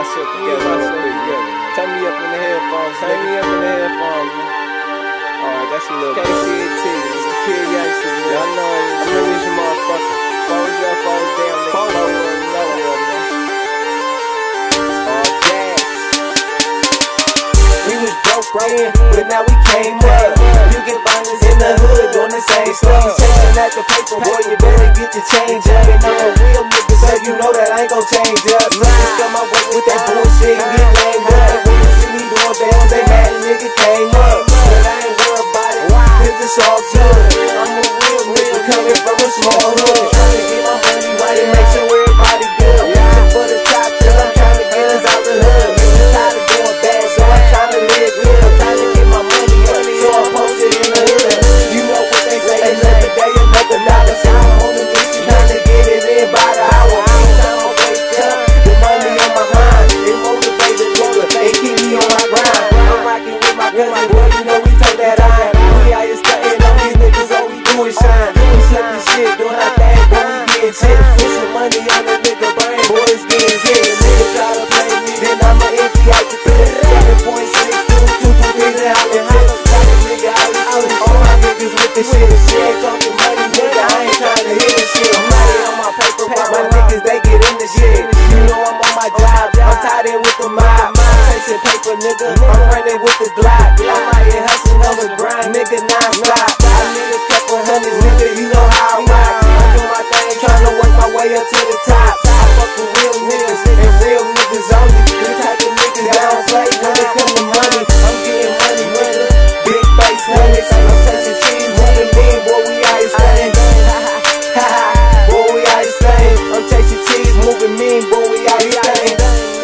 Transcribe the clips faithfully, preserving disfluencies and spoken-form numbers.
shit together. Turn me up in the headphones. Turn me up in the headphones, man. Alright, that's a little K C T. It's the kid youngster, man. I know it. I know these motherfuckers. Falls up, falls down, they fall over and nowhere, man. All gas. We was broke then, but now we came up. You can find us in the hood doing the same stuff. Chasing at the paper, boy, you better get your change up. And I'm a real nigga, so you know that I ain't gon' change up. Niggas come my way with that bullshit and get named up. When you see me doing things, they mad nigga came up. But I ain't worried about it, cause it's all good. I'm a real nigga coming from a small hood. Trying to get my money right and make sure everybody good. Reaching for the top, cause I'm trying to get us out the hood. Niggas tired of doing bad, so I'm trying to live good. I'm trying to get my money up, so I'm posted in the hood. You know what they say, another day, another dollar. So I'm on the mission, trying to get it in by the hour. Every time I wake up, the money on my mind. It motivates the nigga, it keep me on my grind. I'm rocking with my cousin, boy, you know we take that iron. We out here stunting on these niggas, all we do is shine. We slipping shit, doing our thing, boy, we getting shit. Put some money on the nigga brain, boys getting hit. The nigga try to play me, then I'ma empty out the clip. seven point six, two, two, two, three, then holla, holla. Got a nigga out of holla, all my niggas with the shit. Shit ain't talking money, nigga, I ain't trying to hear this shit. I'm out here on my paper, but my niggas, they get in the shit. You know I'm on my job, I'm tied in with the mob. Chasing paper, nigga, I'm running with the Glock. I'm out here hustling on the grind, nigga, non-stop. I need a couple hundreds, nigga, you know how I rock. I do my thing, trying to work my way up to the top. I fuck with real niggas, and real niggas only. The type of niggas that don't play when it come to money. I'm getting money, nigga, big face hundreds. I'm touching cheese, moving mean, boy, we out here stunning. Boy, we out here stunning. I'm chasing cheese, moving mean, boy, we out here stunning.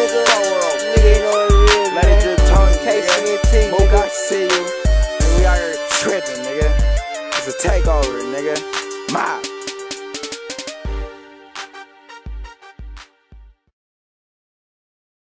K C T, nigga, see you. And we out here tripping, nigga. It's a takeover,